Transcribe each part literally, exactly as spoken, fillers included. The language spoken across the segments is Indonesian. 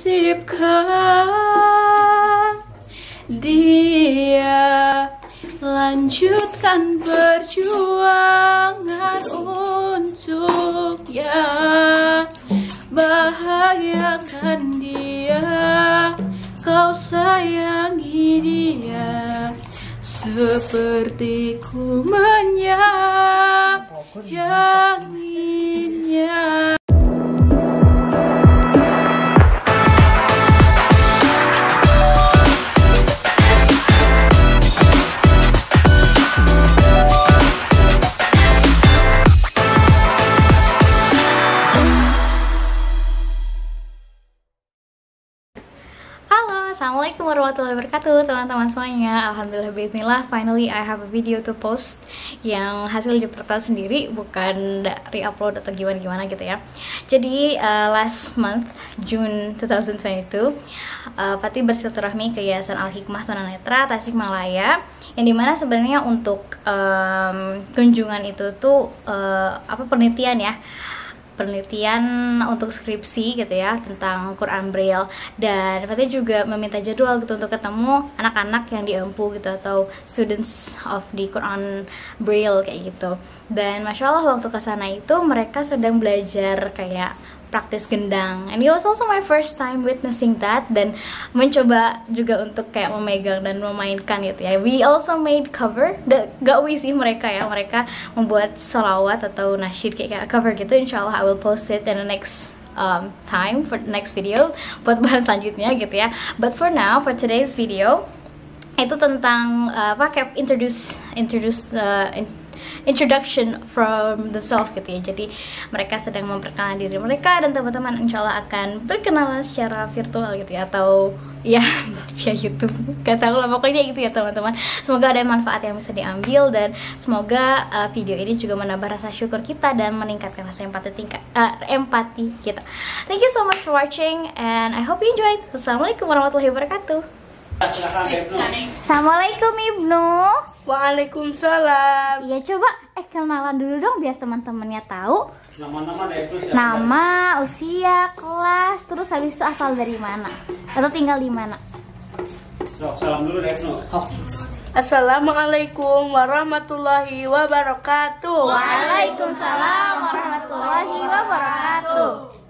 titipkan dia, lanjutkan perjuangan untuknya, bahagiakan dia, kau sayangi dia seperti ku menyayanginya. Assalamualaikum warahmatullahi wabarakatuh teman-teman semuanya. Alhamdulillah bismillah, finally I have a video to post yang hasil Jeperta sendiri, bukan dari upload atau gimana-gimana gitu ya. Jadi uh, last month June dua ribu dua puluh dua uh, Fatih bersilaturahmi ke Yayasan Al-Hikmah Tunanetra Tasikmalaya, yang dimana sebenarnya untuk um, kunjungan itu tuh uh, apa penelitian ya penelitian untuk skripsi gitu ya tentang Quran Braille, dan Fatih juga meminta jadwal gitu untuk ketemu anak-anak yang di Empu gitu atau students of the Quran Braille kayak gitu. Dan masya Allah waktu kesana itu mereka sedang belajar kayak praktis gendang, and it was also my first time witnessing that, dan mencoba juga untuk kayak memegang dan memainkan gitu ya. We also made cover, gak, gak we sih mereka ya, mereka membuat sholawat atau nasyid kayak cover gitu. Insyaallah I will post it in the next um, time for the next video buat bahan selanjutnya gitu ya. But for now, for today's video itu tentang uh, apa kayak introduce introduce uh, in, introduction from the self gitu ya. Jadi mereka sedang memperkenalkan diri mereka, dan teman-teman insyaallah akan berkenalan secara virtual gitu ya, atau ya via YouTube, gak tahu lah pokoknya gitu ya teman-teman. Semoga ada manfaat yang bisa diambil, dan semoga uh, video ini juga menambah rasa syukur kita dan meningkatkan rasa empati tingkat uh, empati kita. Thank you so much for watching and I hope you enjoyed. Wassalamualaikum warahmatullahi wabarakatuh. Assalamualaikum Ibnu. Waalaikumsalam. Iya, coba eh kenalan dulu dong biar teman-temannya tahu. Nama-nama itu siapa? Nama, usia, kelas, terus habis itu asal dari mana atau tinggal di mana. So, salam dulu deh Ibnu. Assalamualaikum warahmatullahi wabarakatuh. Waalaikumsalam warahmatullahi wabarakatuh.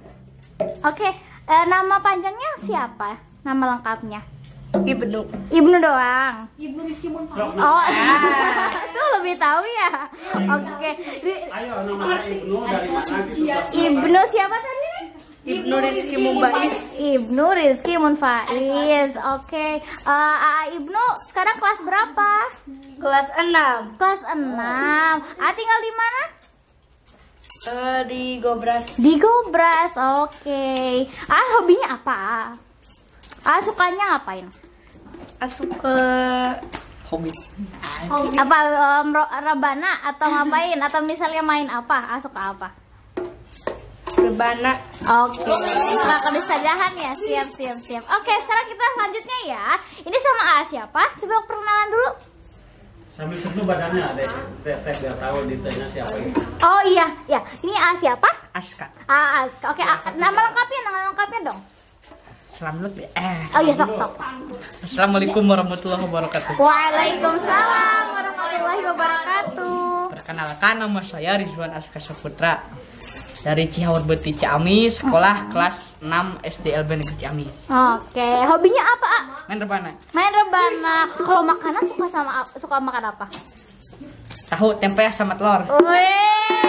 Oke, eh, nama panjangnya siapa? Nama lengkapnya? Ibnu. Ibnu doang. Ibnu Rizky Munfa. Oh, itu lebih tahu ya. Oke. Ayo, nama Ibnu dari mana gitu? Ibnu siapa tadi? Ibnu Rizky Munfaiz. Ibnu Rizky Munfaiz. Oke. Uh, Aa Ibnu sekarang kelas berapa? Kelas enam. Kelas enam. Ah, tinggal di mana? Uh, di Gobras. Di Gobras. Oke. Ah, hobinya apa? Ah, sukanya ngapain? Asup ke hobi. Apa um, rebana atau ngapain? Atau misalnya main apa? Ah, suka apa? rebana. Oke. Suka kedesadahan ya. Siap, siap, siap. Oke, sekarang kita selanjutnya ya. Ini sama A siapa? Coba perkenalan dulu. Sambil sentuh badannya, deh. Teh biar tahu detailnya siapa ini. Oh iya, ya. Ini A siapa? Aska. A Aska. Oke, A, nama lengkapnya, nama lengkapnya dong. Selamat eh. Oh iya, sok sok. Assalamualaikum warahmatullahi wabarakatuh. Waalaikumsalam warahmatullahi wabarakatuh. Perkenalkan, nama saya Rizwan Aska Saputra dari Cihaur Beti Ciamis, sekolah kelas enam S D L B Negeri Ciamis. Oke, hobinya apa, A? Main rebana. Main rebana. Kalau makanan suka sama suka makan apa? Tahu, tempe sama telur. Wih.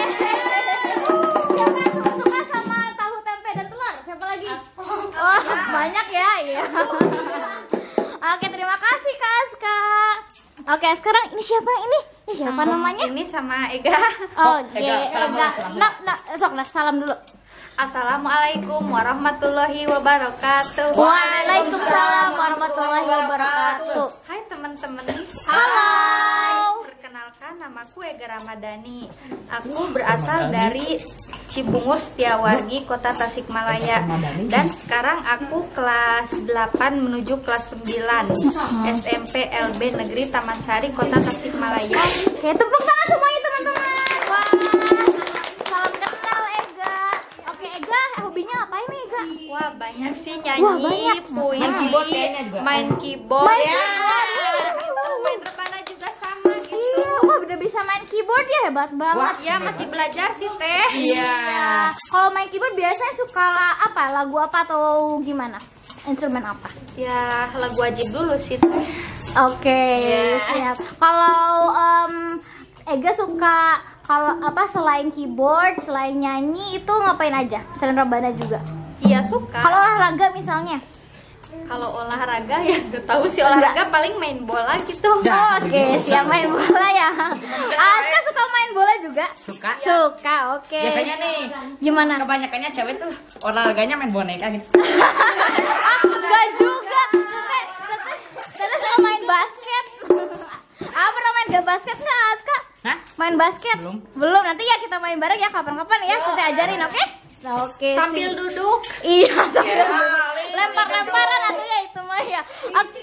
Oh, banyak ya, iya. Oke, terima kasih Kak Aska. Oke, sekarang ini siapa ini? Ini siapa hmm, namanya? Ini sama Ega. Oh, Oke, Ega. Ega. Nah, nah, sok nah, salam dulu. Assalamualaikum warahmatullahi wabarakatuh. Waalaikumsalam warahmatullahi wabarakatuh. Hai teman-teman. Halo. Perkenalkan, namaku Ega Ramadhani. Aku berasal dari Cibungur Setiawargi, Kota Tasikmalaya. Dan sekarang aku kelas delapan menuju kelas sembilan S M P L B Negeri Taman Sari, Kota Tasikmalaya. Oke, tepuk tangan semuanya teman-teman. Wah, salam kenal Ega. Oke Ega, hobinya apa ini Ega? Wah, banyak sih, Wah, nyanyi, banyak. puisi, Main keyboard kayaknya juga. main keyboard, Main ya. keyboard. Gitu, main rebana juga sama gitu. Iya, wah udah bisa main keyboard ya, hebat banget. Ya masih belajar sih teh. Iya. Kalau main keyboard biasanya suka la- apa? Lagu apa atau gimana? Instrumen apa? Ya lagu wajib dulu sih teh. Oke, Ya. siap. Kalau em, Ega suka kalau apa selain keyboard, selain nyanyi itu ngapain aja? Selain rebana juga. Iya suka. Kalau olahraga misalnya? Kalau olahraga ya gak tahu sih, olahraga paling main bola gitu. Oh, Oke, siap main bola ya. Aska suka main bola juga? Suka. Suka, oke. Biasanya nih, Gimana? kebanyakannya cewek tuh olahraganya main boneka gitu. Ah, enggak juga. Teteh, teteh, teteh suka main basket. Ah, pernah main gak basket nggak, Aska? Hah? Main basket? Belum. Belum, nanti ya kita main bareng ya kapan-kapan ya. Saya ajarin, oke? Nah, oke. Sambil sip. duduk. Iya, sambil lempar-lemparan atau ya itu mah ya. Oke.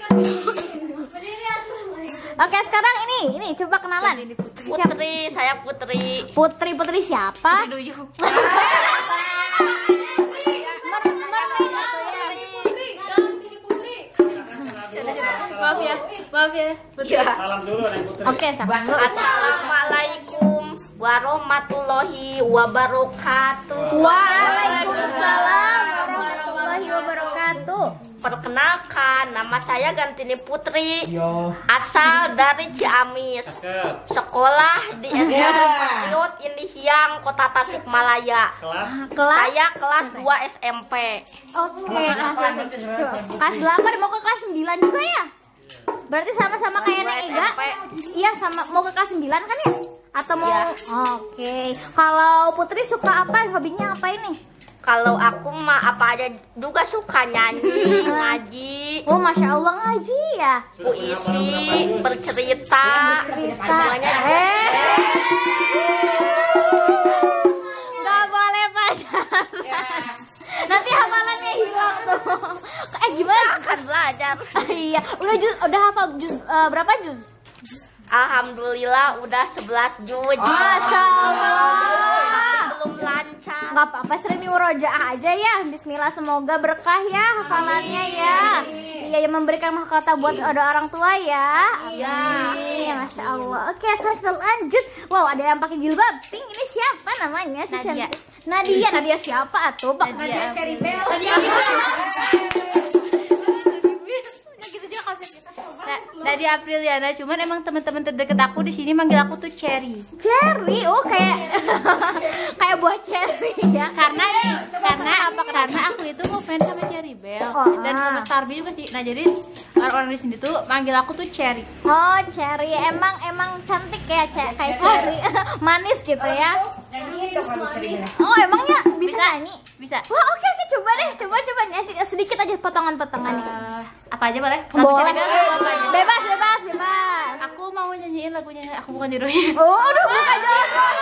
Oke, sekarang ini, ini coba kenalan. Siapa? Putri, saya Putri. Putri, Putri siapa? Duyung. Maaf ya, maaf ya. Salam dulu Neng Putri. Oke, sama. Assalamualaikum warahmatullahi wabarakatuh. Waalaikumsalam warahmatullahi wabarakatuh. Perkenalkan, nama saya Gantini Putri. Yo. Asal dari Ciamis. Cakep. Sekolah di S D Patriot Indihiyang, Kota Tasikmalaya. Kelas Kelas Saya kelas dua S M P. Oke, kelas kelas delapan mau ke kelas sembilan juga ya? Berarti sama-sama kayak Neng Ega? Iya, sama mau ke kelas sembilan kan ya? Atau mau Iya. Oke. Kalau Putri suka apa? Hobinya apa ini? Kalau aku mah apa aja juga suka, nyanyi, ngaji, Oh, Masya Allah ngaji ya. puisi, bercerita, Cerita. semuanya. Eh. Nggak boleh pacaran. Nanti hafalannya hilang tuh. Eh gimana? Akan belajar. Iya, udah juz, udah hafal juz eh, berapa juz? Alhamdulillah udah sebelas juz. Masya Allah. Belum lancar. Nggak apa-apa, sering murojaah aja ya. Bismillah, semoga berkah ya hafalannya ya. Iya, yang memberikan mahkota buat ada orang tua ya. Iya. Iya, Masya Allah. Oke, saya lanjut. Wow, ada yang pakai jilbab pink. Ini siapa namanya? Si Nadia. cantik. Nadia, Nadia siapa atuh? Pak? Nadia. Nadia. Nadia Apriliana, cuman emang teman-teman terdekat aku di sini manggil aku tuh Cherry. Cherry, oh kayak kayak buah cherry ya. Karena karena apa? Karena aku itu ngefans sama Cherry Bell Oh, dan ah. sama Starby juga sih. Nah jadi orang-orang di sini tuh manggil aku tuh Cherry. Oh, cherry emang emang cantik ya, ce- kayak cherry. Manis gitu ya. Oh, emangnya bisa nyanyi? Bisa? Wah, oke oke coba deh, coba coba nyanyi sedikit aja potongan-potongannya. Eh, apa aja boleh? Lagu Boleh. Cherry Bell apa aja? Bebas, bebas, bebas. Aku mau nyanyiin lagunya, aku bukan jodohnya. Oh, aduh, bukan jodoh.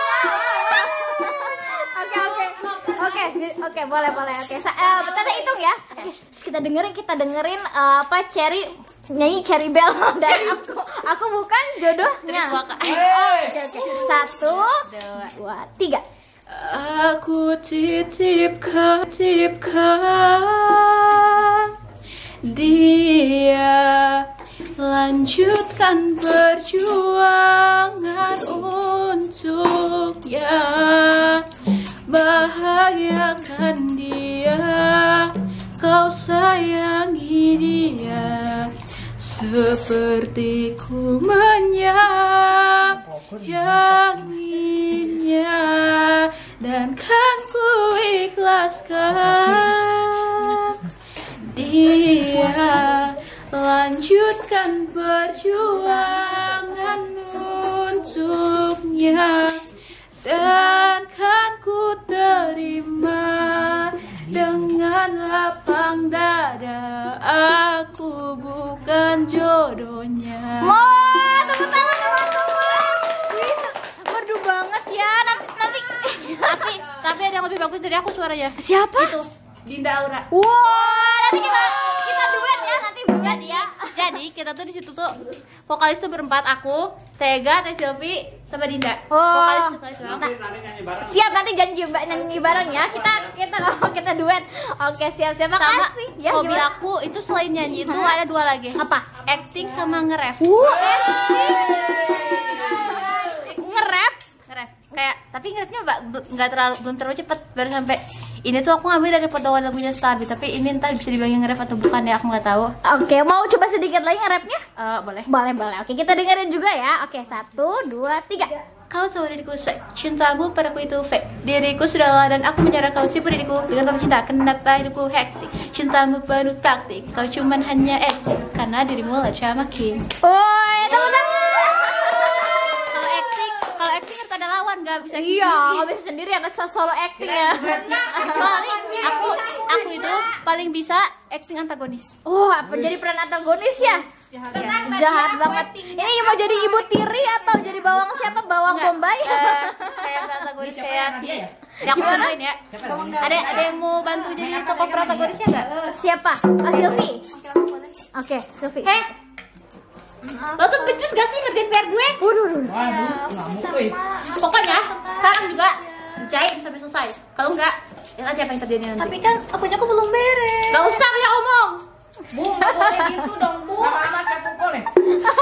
Oke, oke. Oke, oke, boleh, boleh. Oke, Sa- eh, bentar deh, hitung ya. Oke, terus kita dengerin, kita dengerin eh, apa Cherry nyanyi Cherry Bell dari aku. Aku bukan jodohnya. Terus Waka. Oh, oke, oke. Satu, dua, tiga. Aku titipkan, titipkan dia, lanjutkan perjuangan untuknya, bahagiakan dia, kau sayangi dia, sepertiku menyayanginya, dan kan ku ikhlaskan dia, lanjutkan perjuangan untuknya, dan kan ku terima dengan lapang dada, aku bukan jodohnya. Wah, tepuk tangan teman-teman. Wih, merdu banget ya. Nanti, nanti. tapi tapi ada yang lebih bagus dari aku suaranya. Siapa? Itu Dinda Aura. Wah, nanti kita kita duet ya, nanti duet Jadi, ya. jadi kita tuh di situ tuh vokalis tuh berempat, aku, Tega, Teh Silvi, sama Dinda. Oh. Vokalis vokalis doang. Nanti nanti nyanyi bareng. Siap, nanti janji mbak nyanyi bareng ya. Kita kita kita duet. Oke, siap siap. Sama Makasih. Ya, hobi gimana? aku itu selain nyanyi itu ada dua lagi. Apa? Acting sama nge-rap. Uh, nge-rap. Nge-rap. Kayak tapi nge-rapnya mbak nggak terlalu belum terlalu cepet, baru sampai ini tuh aku ngambil dari potongan lagunya Starbeat, tapi ini ntar bisa dibilang nge-rap atau bukan ya, aku nggak tahu. Oke, mau coba sedikit lagi nge-rapnya? Eh, boleh. Boleh, boleh. Oke, kita dengerin juga ya. Oke, satu, dua, tiga. Kau sama diriku, cintamu padaku itu fake. Diriku sudah lelah dan aku menyerah kau si diriku dengan kata cinta. Kenapa hidupku hektik? Cintamu penuh taktik. Kau cuman hanya acting karena dirimu lecah makin. Woi, teman-teman. Kalau acting, kalau acting harus ada lawan, nggak bisa Iya, nggak bisa sendiri ya, solo acting ya. Kecuali aku, aku itu paling bisa acting antagonis. Oh, apa jadi peran antagonis ya? Jahat, Jahat banget. Ini mau jadi ibu tiri atau jadi bawang siapa? Bawang Enggak, Bombay? eh, kayak protagonis kayak si ya aku contohin ya. Ada ada yang mau bantu jadi tokoh protagonisnya nggak? Siapa? Oh, Silvi. Oke, Silvi. Heh, lo tuh becus gak sih ngerjain P R gue? Waduh, waduh. Waduh, ngamuk euy. Pokoknya sekarang juga kerjain sampai selesai. Kalau enggak, lihat aja apa yang terjadi nanti. Tapi kan akunya aku belum beres. Gak usah banyak omong. Bu, nggak boleh gitu dong, Bu. Lama-lama saya pukul nih.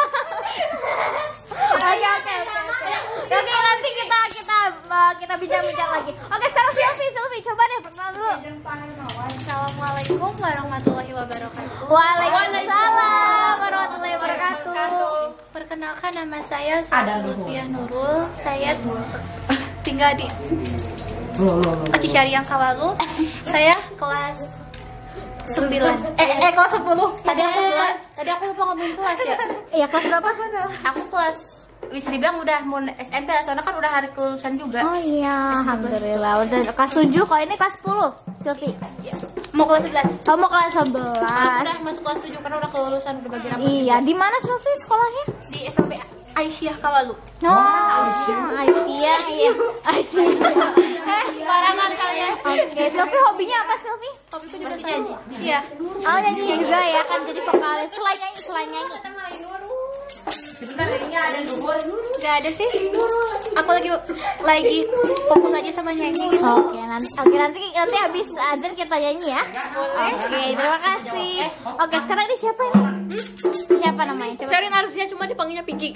Oke, oke, oke. Oke, nanti kita kita uh, kita bincang-bincang lagi. Oke, sekarang Silvi, Silvi coba deh perkenalan dulu. Assalamualaikum warahmatullahi wabarakatuh. Waalaikumsalam warahmatullahi wabarakatuh. Perkenalkan, nama saya Lutfiah Nurul. Saya tinggal di Cisarua Kawalu. Saya kelas sembilan. Eh, eh kelas sepuluh. Tadi aku lupa, tadi aku lupa ngomongin kelas ya. Iya, kelas berapa? Aku kelas bisa dibilang udah mau S M P lah, soalnya kan udah hari kelulusan juga. Oh iya, alhamdulillah. Udah kelas tujuh, kalau ini kelas sepuluh, Silvi. Mau kelas sebelas. Kamu mau kelas Aku sebelas. udah masuk kelas tujuh karena udah kelulusan, udah bagi rapor. Iya, di mana Silvi sekolahnya? Di S M P Aisyah Kawalu. Oh, Aisyah, iya. Aisyah. Eh, barangan kalian. Oke, Silvi hobinya apa Silvi? Hobiku juga saya. Iya. Oh, nyanyi juga ya kan, jadi vokalis. Selain nyanyi, selain nyanyi. Gak ada sih. Aku lagi lagi fokus aja sama nyanyi gitu. Oke, nanti oke nanti nanti habis azan kita nyanyi ya. Oke, terima kasih. Oke, sekarang ini siapa ini? Siapa namanya? Coba. Sherin Arzia, cuma dipanggilnya Pinky.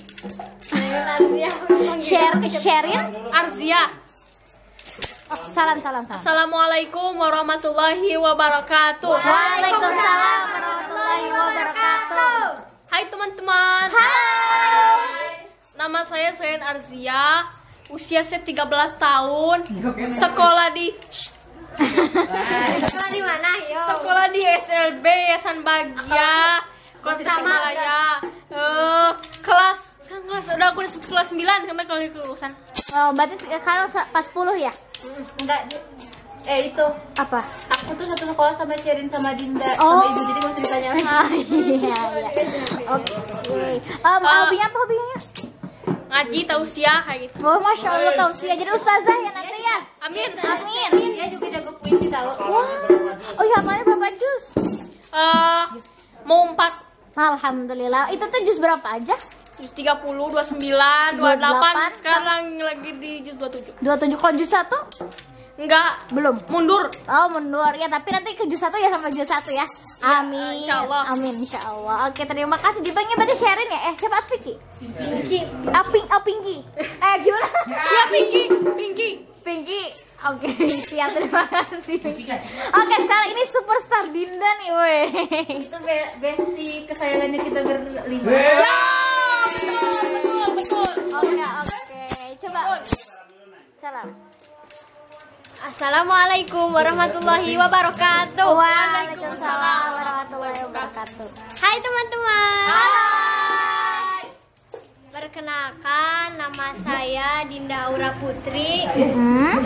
Share Sherin. Arzia. Oh, salam salam salam. Assalamualaikum warahmatullahi wabarakatuh. Waalaikumsalam warahmatullahi wabarakatuh. Hai teman-teman. Hai. Nama saya Sherin Arzia. Usia saya tiga belas tahun. Sekolah di Sekolah di mana? Yo. Sekolah di S L B Yayasan Bahagia Kota Tasikmalaya. Eh, kelas sekarang kelas udah aku udah kelas sembilan kemarin kalau kelulusan. Oh, berarti sekarang pas sepuluh ya? Enggak, eh itu Apa? aku tuh satu sekolah sama Sherin sama Dinda Oh. sama Ibu, jadi gak usah ditanya lagi. Ah, iya, iya. Oke. Um, Ah. hobinya apa hobinya? Ngaji, tausiah kayak gitu. Oh, masya Allah tausiah. Jadi ustazah ya nanti ya. Amin. Amin. Dia juga jago puisi tahu. Wah. Oh ya, mana berapa jus? Eh, mau empat. Alhamdulillah. Itu tuh jus berapa aja? Jus tiga puluh, dua puluh sembilan, dua puluh delapan, dua puluh delapan. sekarang lagi di jus dua puluh tujuh. dua puluh tujuh. Kalau jus satu? Enggak, Belum. mundur. Oh, mundur ya, tapi nanti ke jus satu ya sama jus satu ya. Amin. Insya Allah. Amin, insya Allah. Oke, terima kasih. Dipanggil berarti Sherin ya? Eh, siapa Vicky? Pinky. Ah, Pink, oh, Pinky. Eh, gimana? Ya Pinky, Pinky. Pinky. Oke, siap, terima kasih. Oke, sekarang ini superstar Dinda nih, weh. Itu be bestie kesayangannya kita berlima. Ya, betul, betul, betul. Oke, oke. Coba. Salam. Assalamualaikum warahmatullahi wabarakatuh. Waalaikumsalam warahmatullahi wabarakatuh. Hai teman-teman. Hai. Perkenalkan, nama saya Dinda Aura Putri. Hmm?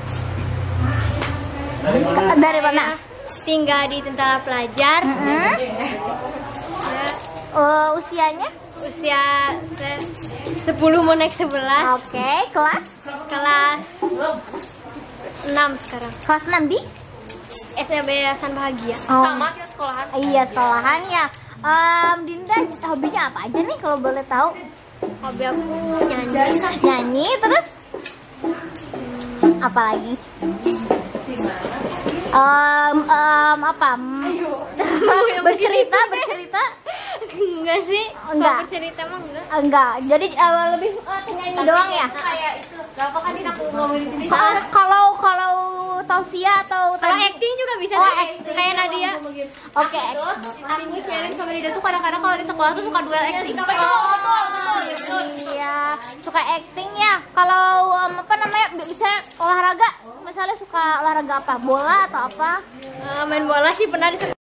Dari mana? Dari mana? Saya tinggal di Tentara Pelajar. Hmm? Saya Uh, usianya? usia se- sepuluh mau naik sebelas. Oke, kelas? Kelas enam sekarang. Kelas enam di? S L B Yayasan Bahagia. Oh. Sama kita sekolahan. Iya, sekolahan ya. Um, Dinda hobinya apa aja nih kalau boleh tahu? Hobi aku nyanyi. Nyanyi terus apa lagi? Um, um, apa? bercerita, bercerita? Enggak sih. Enggak. Kalau bercerita mah enggak. Enggak. Jadi uh, lebih uh, nyanyi doang ya? Kayak itu. Gak apa kan aku ngomong di sini. Uh, kalau kalau Tausia atau Kalau tadi- acting juga bisa Oh, deh, acting. kayak Nadia. Oke. Aku sharing sama Dida tuh kadang-kadang kalau di sekolah tuh suka duel acting. Iya, suka acting ya. Kalau um, apa namanya bisa olahraga, misalnya suka olahraga apa? Bola atau apa? Eh, main bola sih pernah di